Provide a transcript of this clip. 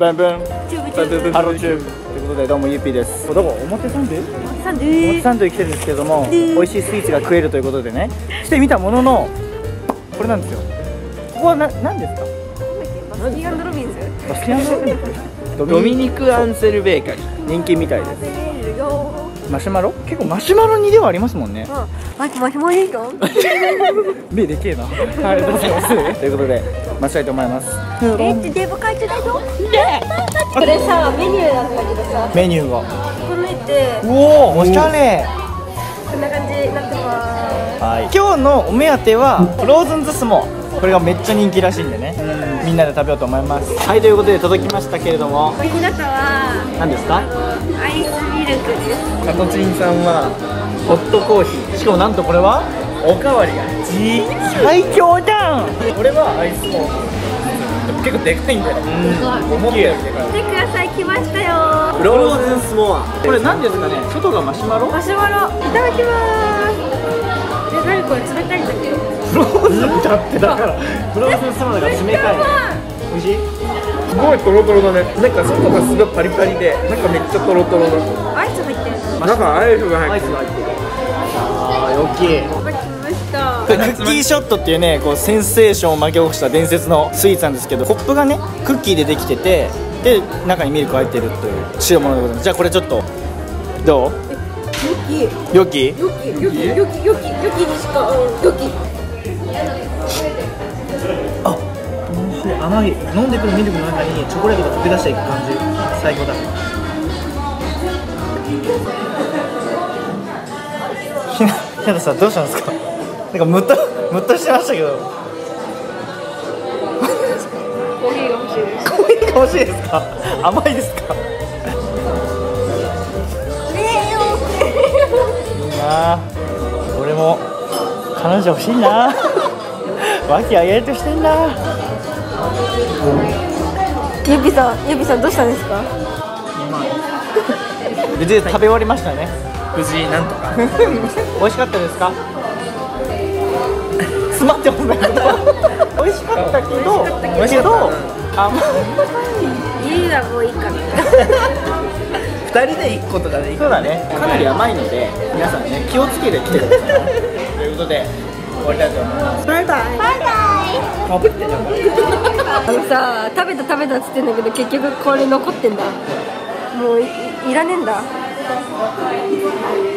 ブンブンチューブチューブ。 ハローチューブということで、どうもゆっぴーです。どこ表参道サンドゥ表参道に来てるんですけども、美味しいスイーツが食えるということでね、来てみたもののこれなんですよ。ここは何ですか？ バスキン&ロビンス。 バスキン&ロビンスドミニク・アンセルベーカリー。 人気みたいです。 食べれるよ。 マシュマロ結構マシュマロにではありますもんね。 マシュマロいいの？ 目でけえな。はい、ありがとうございます。ということで待ちたいと思います。 デブ会長だよ。これさ、メニューなんだけどさ、 メニューがこれっておお、おしゃれ。 こんな感じになってます。 はい、今日のお目当てはフローズンズスモー。これがめっちゃ人気らしいんでね、みんなで食べようと思います。はい、ということで届きましたけれども、 小日向は何ですか？ アイスミルクです。 カトチンさんはホットコーヒー。 しかもなんとこれはおかわりが最強だん。 これはアイスコーヒー。結構でかいんだよ。思ったよりでかい。 見てください、来ましたよ。 フローズンスモア。 これ何ですかね？外がマシュマロ？ マシュマロいただきます。何これ、冷たいんだけど。 フローズンだってだからフローズンスモーだから冷たい。美味しい？ すごいトロトロだね。なんか外がすごいパリパリで、中めっちゃトロトロだ。 アイス入ってる。 中アイスが入ってる。 ああ、大きい。 いただきました。 クッキーショットっていうね、こうセンセーションを巻き起こした伝説のスイーツなんですけど、コップがねクッキーでできてて、で中にミルクが入ってるという代物でございます。じゃあこれちょっとどう？良き？ ヨキにしか、ヨキ。 あ、美味しい。甘い。飲んでくるミルクの中にチョコレートが溶け出していく感じ、最高だ。ひなたさんどうしたんですか？なんかムッとしてましたけど。 コーヒーが欲しいです。 コーヒーが欲しいですか？甘いですか？いいなあ。俺も彼女欲しいな。和気あいあいとしてんな。 ゆびさんどうしたんですか？ 無事食べ終わりましたね。 無事なんとか。 美味しかったですか？詰まってもないけど美味しかったけど甘い。 いいな、もういいかな。 二人で行くことができる。 そうだね。かなり甘いので皆さんね気をつけて来てください。ということで終わりたいと思います。 バイバイ。バイバイ。 かぶってんじゃん。 さ、食べたっつってんだけど、結局これ残ってんだ。もういらねえんだ。